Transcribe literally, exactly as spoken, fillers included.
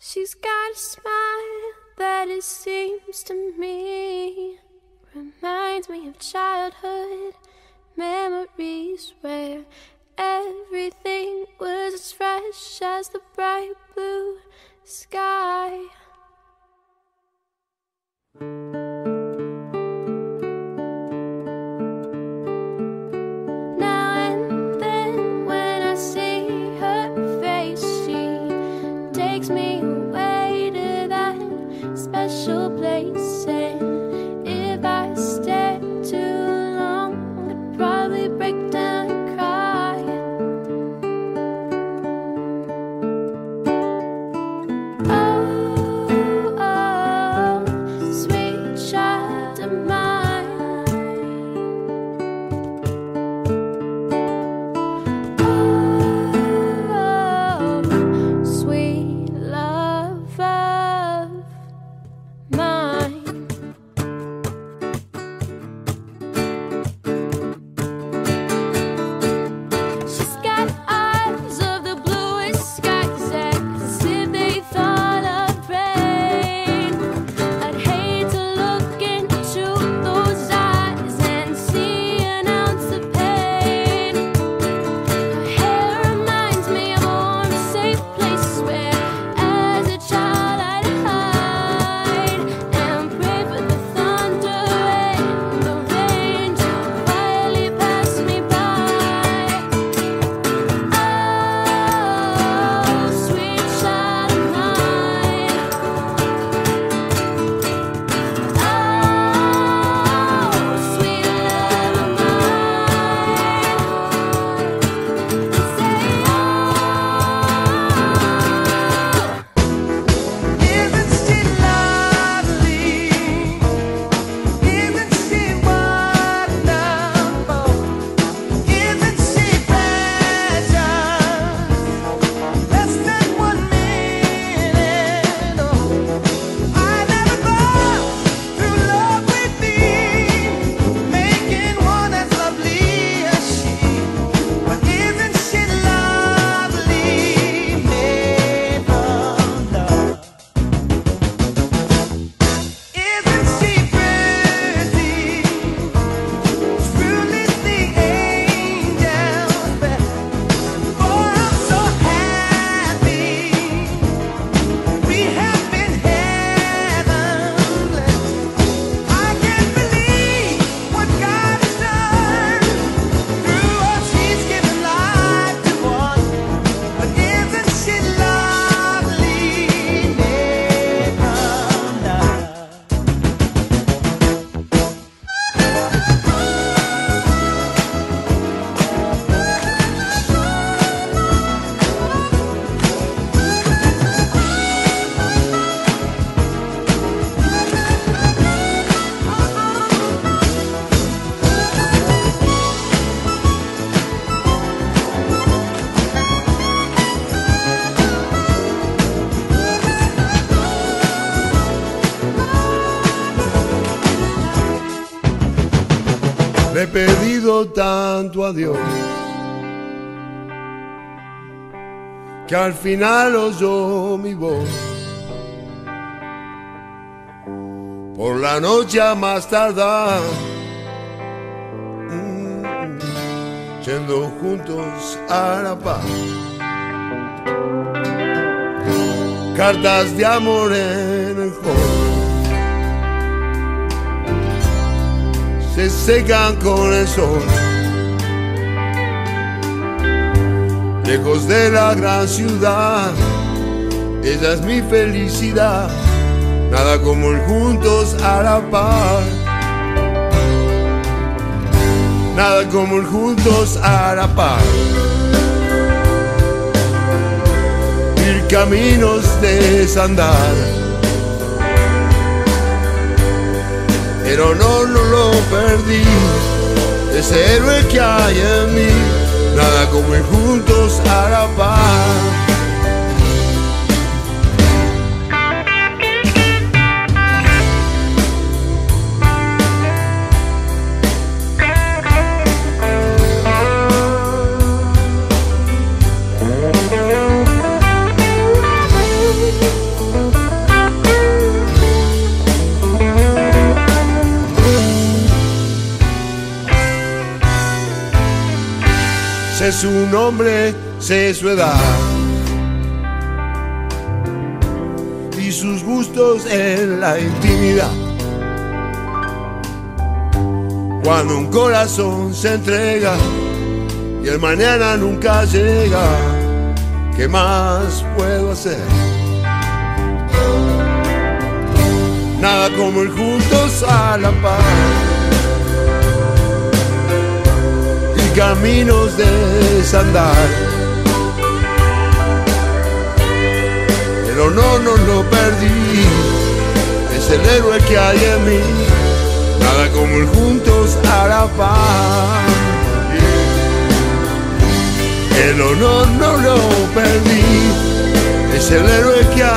She's got a smile that it seems to me reminds me of childhood memories where everything was as fresh as the bright blue sky. Now and then when I see her face, she takes me away to that special place. And if I stare too long, I'd probably break down and cry. Oh, oh, sweet child of mine. Oh, sweet love of mine. She's got eyes of the bluest skies, as if they thought of rain. I'd hate to look into those eyes and see an ounce of pain. Her hair reminds me of a warm, safe place where, as a child, I'd hide and pray for the thunder and the rain to quietly pass me by. Oh, sweet child of mine. Oh, sweet love of mine. Say, Isn't she lovely? Isn't she wonderful? Isn't she precious? Less than one minute. Oh, I never thought through love with thee, making one as lovely as she. But isn't she lovely, made of love? Isn't she pretty? Truly the angel's best. For I'm so happy we have been heaven blessed. I can't believe what God has done. Through us He's given life to one. But isn't she lovely, made from love? Le he pedido tanto a Dios que al final oyó mi voz. Por la noche a más tardar, mm, yendo juntos a la paz. Cartas de amor en el hall se secan con el sol. Lejos de la gran ciudad, ella es mi felicidad. Nada como el juntos a la par. Nada como el juntos a la par. Ir caminos de desandar. Pero no, no lo perdí, ese héroe que hay en mí. Nada como ir juntos a la par. sé su nombre, sé su edad y sus gustos en la intimidad. Cuando un corazón se entrega y el mañana nunca llega, ¿qué más puedo hacer? Nada como ir juntos a la paz y caminos de desandar. El honor no lo perdí, es el héroe que hay en mí. Nada como ir juntos a la paz. El honor no lo perdí, es el héroe que hay